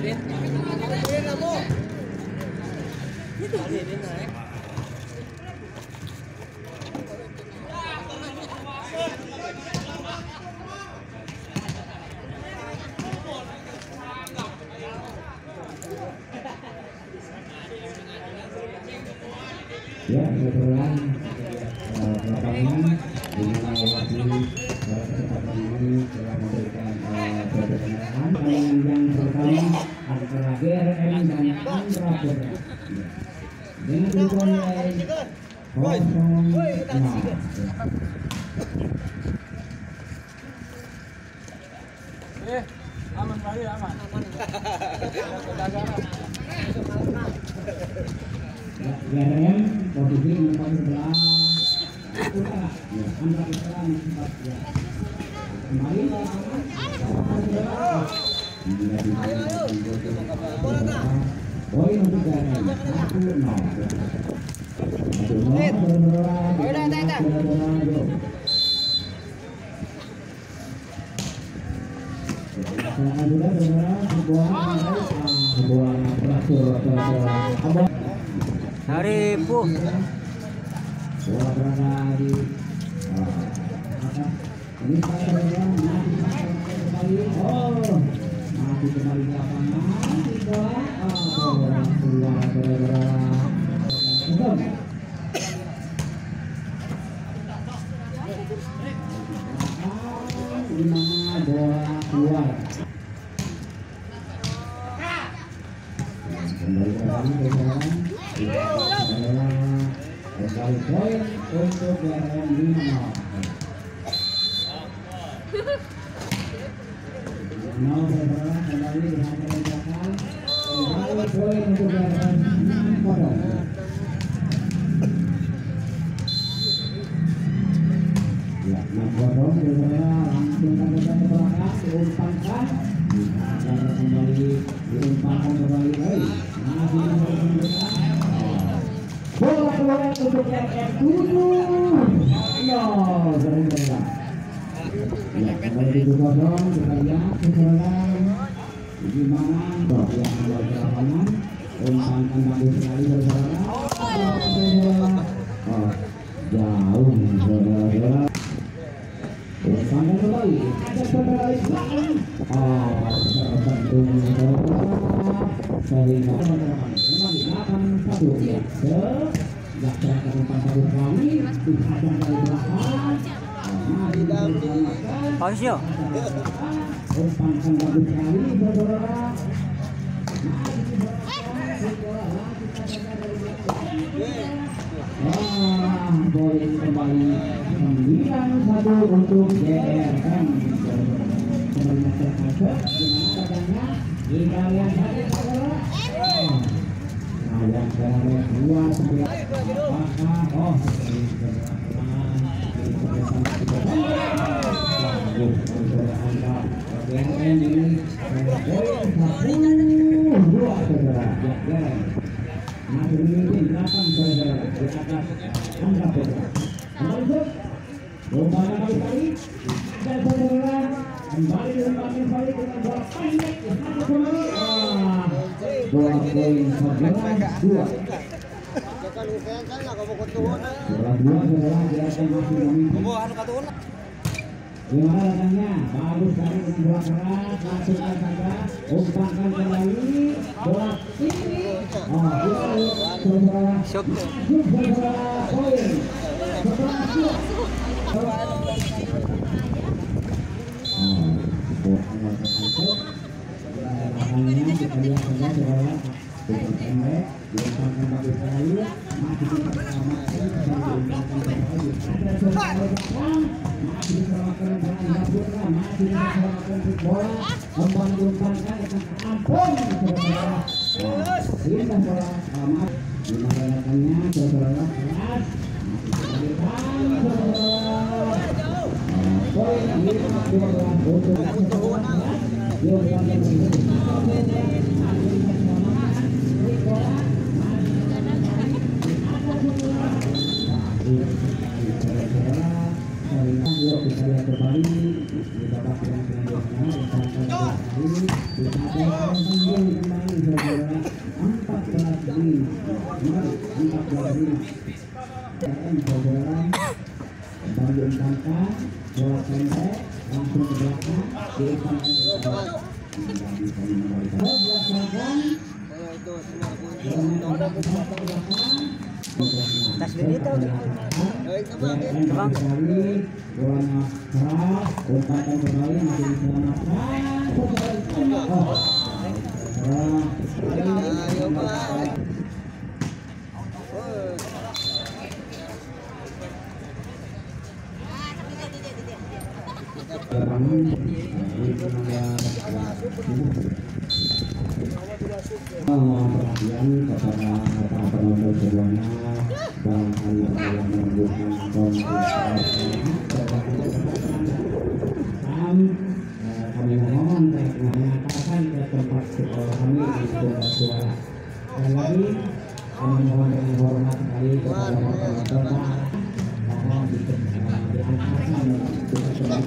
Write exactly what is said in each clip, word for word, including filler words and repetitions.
Ya, kebetulan lapangan dengan mewakili kesempatan ini telah memberikan pertandingan yang pertama antara G R M dan Andra Putra dengan skor kosong nol. Eh, aman kali aman. G R M posisi nomor sebelah utara, ya, Andra Putra empat ya. Kembali poin untuk G R M satu nol. Satu nol. Haripu. Bola berada di ini saya kembali. Oh, masih kembali di lapangan. Bola, oh, bola keluar bola. Di mana bola keluar. Kembali ke dalam kembali poin untuk G R M lima nol. Nol kembali dihantar di belakang. Kembali poin untuk G R M kodok. Ya, enam kodok langsung tampilkan ke belakang, diumpankan. Kembali diumpankan kembali. Baik, masih memberikan bola keluar untuk G R M tujuh nol. Ya, kembali di kosong. Kita lihat sekarang gimana bola yang keluar ke lapangan. Umpankan bagus sekali saudara. Oh, jauh saudara. Umpankan kembali. Ada saudara di belakang. Oh, terbentuk saudara. Sehingga teman-teman kembali delapan satu ya. Dilaksanakan umpan satu kali dihadang dari belakang. Masih diselamatkan. Pausio. Umpankan bagus sekali saudara. Wah, poin kembali sembilan satu untuk G R M. Kembali terkacau dengan padanya kita lihat saja saudara. Yang dari dua sembilan apakah oh masih memimpin delapan saudara di atas Andra Putra. Kembali umpankan kali kali dan saudara kembali diumpankan kembali dengan bola pendek satu kembali. Dua poin sebelas dua. Sebelas dua saudara biasa masih memimpin. Gimana datangnya? Bagus sekali dengan bola keras, langsungkan saja, umpankan kembali, bola tinggi. Oh, saudara, saudara, poin sebelas dua. Oh, bola termasuk. Lapangannya kita lihat saja saudara, bola pendek, diumpankan bagus sekali, masih diselamatkan, diumpankan kembali. Ada saudara belakang. Masih diselamatkan dengan Andra Putra, masih diselamatkan bola, kembali diumpankan dengan ampun saudara. Indah bola selamat, gimana datangnya saudara keras, masih kembalikan saudara. Poin lima dua belas untuk saudara. Diumpankan yuk kita lihat kembali di babak yang selanjutnya. empat belas lima. Sekarang saudara kembali diumpankan bola pendek langsung ke belakang diumpankan ke bawah. Tas ini tahu bolanya keras, umpatan kembali masih diselamatkan. Ayo Pak. Perhatian kepada para penonton semuanya dalam hal yang menunjukkan kami mohon mengatakan ke tempat kami di tempat suara. Sekali lagi kami mohon dengan hormat sekali kepada penonton mohon diantarkan kita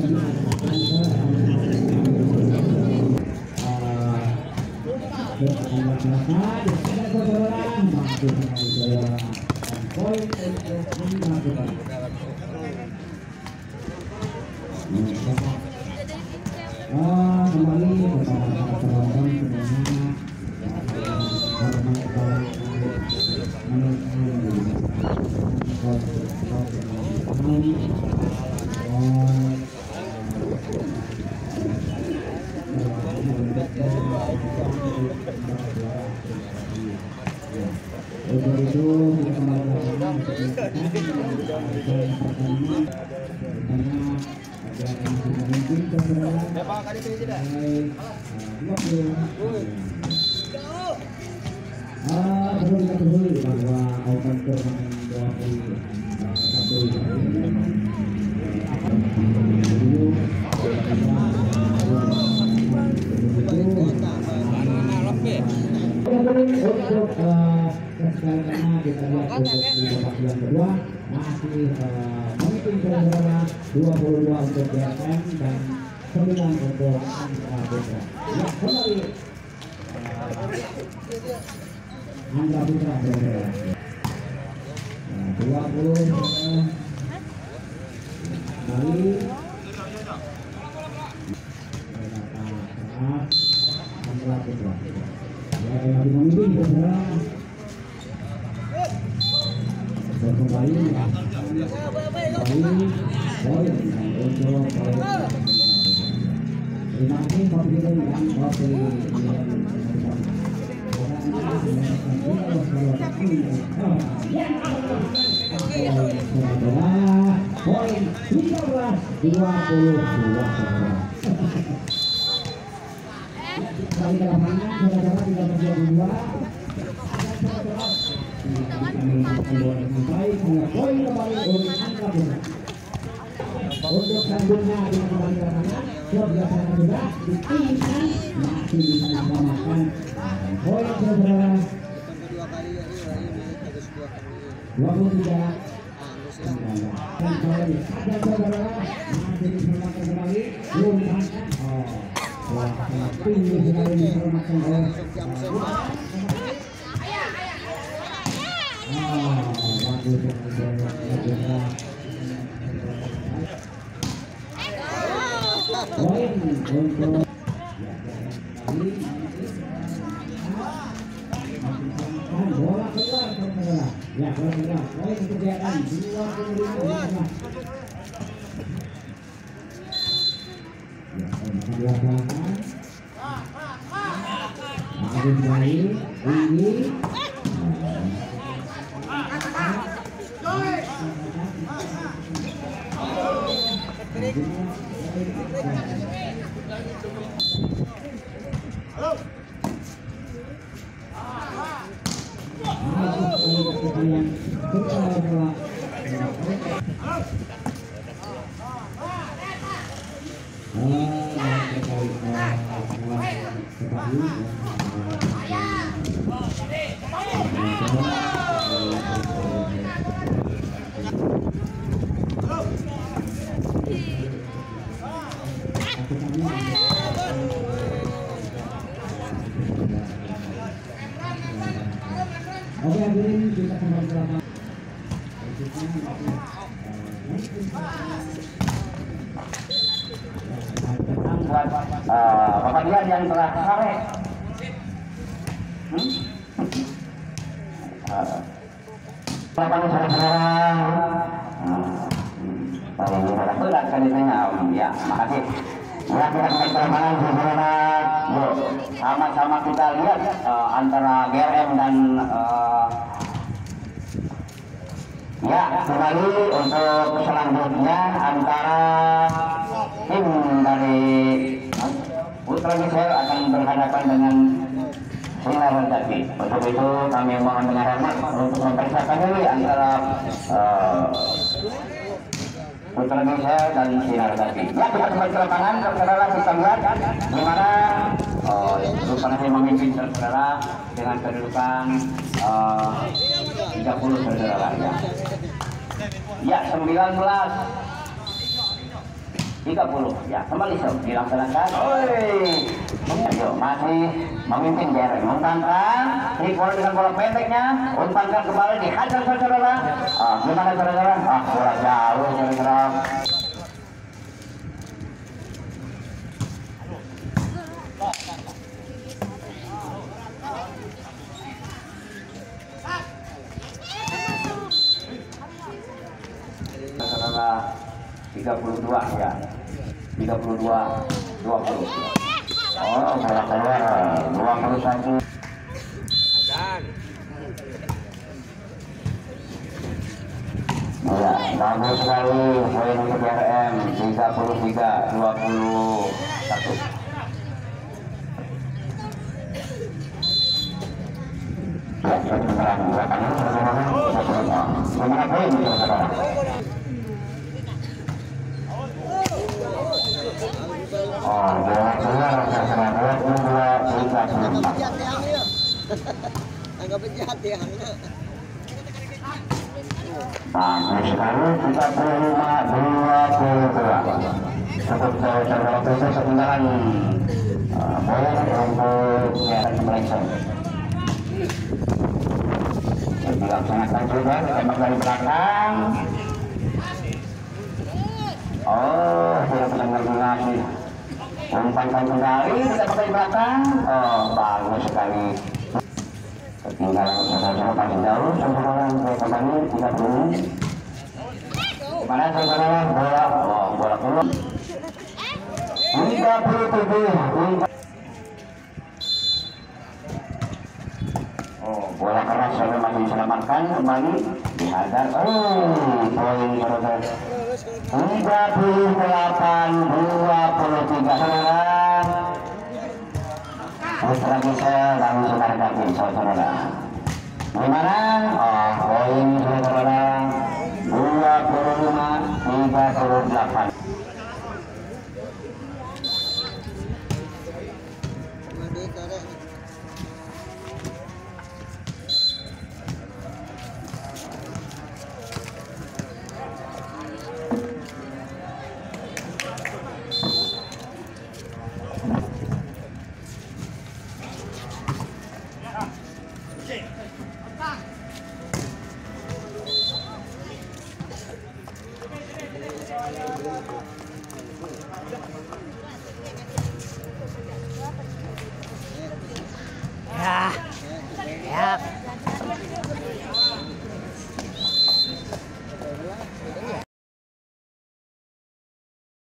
kembali kepada penonton semuanya untuk itu kita kembali perlu kita ketahui bahwa open turnamen dua puluh satu untuk karena kita lihat untuk di babak yang kedua masih memimpin saudara dua puluh dua untuk D S M dan sembilan untuk Andra Putra. Ya kembali Andra Putra saudara. dua puluh kembali Andra Putra. Ya lagi memimpin saudara. Kembali kembali poin untuk terima kasih Bapak dan poin tiga belas dua puluh dua. Kembali ke lapangan saudara tidak terjadi dua. Poin kembali untuk Andra Putra. Untuk selanjutnya dengan kembali ke lapangan kebiasaan sudah ditinggikan masih bisa diselamatkan poin saudara dua puluh tiga dan kembali ada saudara masih diselamatkan kembali belum diangkat. Oh sangat tinggi sekali diselamatkan oleh poin untuk bola keluar saudara. Ya bola keluar poin untuk D S M dua puluh lima. Ya poin belakang Agus baik tinggi halo. Oke, hadirin kita kembali ke lapangan. Buat uh, Bapak Dian yang telah sore. Hmm? Uh, Bapak saudara, kalau saudara berat kali ini, ya makasih. Ya kita kembali ke lapangan saudara. Yuk sama-sama kita lihat uh, antara G R M dan uh, ya kembali untuk selanjutnya antara tim dari Putra Gisel akan berhadapan dengan Sinar Jati. Untuk itu kami mohon dengan hormat untuk mempersiapkan diri antara uh, Putra Gisel dan Sinar Jati. Ya kita kembali ke lapangan, saudara kita lihat di mana uh, Rupanya memimpin saudara dengan kedudukan uh, tiga puluh saudara ya. Ya sembilan belas tiga puluh ya kembali so dilaksanakan. Oi, ayo masih memimpin G R M umpankan three point dengan bola pendeknya, umpankan kembali dihajar saudara. Ah gimana saudara? Ah bola jauh saudara. Saudara tiga puluh dua ya, tiga puluh dua dua puluh. Oh bola keluar dua puluh satu. Ya bagus sekali poin untuk G R M tiga puluh tiga dua puluh satu. Ya sebenarnya gimana poin saudara? Oh, bola keluar saudara dua puluh dua tiga puluh empat. Anggap penjahat ya. Bagus sekali tiga puluh lima dua puluh dua. Cukup saudara itu sebenarnya poin untuk G R M Malaysia. Dilaksanakan juga ditembak dari belakang. Oh, sudah benar-benar lagi. Umpankan kembali ditembak dari belakang. Oh, bagus sekali. Ketinggalan saudara paling jauh saudara kembali tiga puluh. Mana saudara bola? Oh, bola keluar. tiga puluh tujuh. Oh, bola keras saudara masih diselamatkan kembali dihadap. Oh, poin saudara tiga puluh delapan dua puluh tiga saudara. Putra Gisel dan Sinar Jati saudara. Gimana? Oh, poin saudara dua puluh lima tiga puluh delapan. Ya.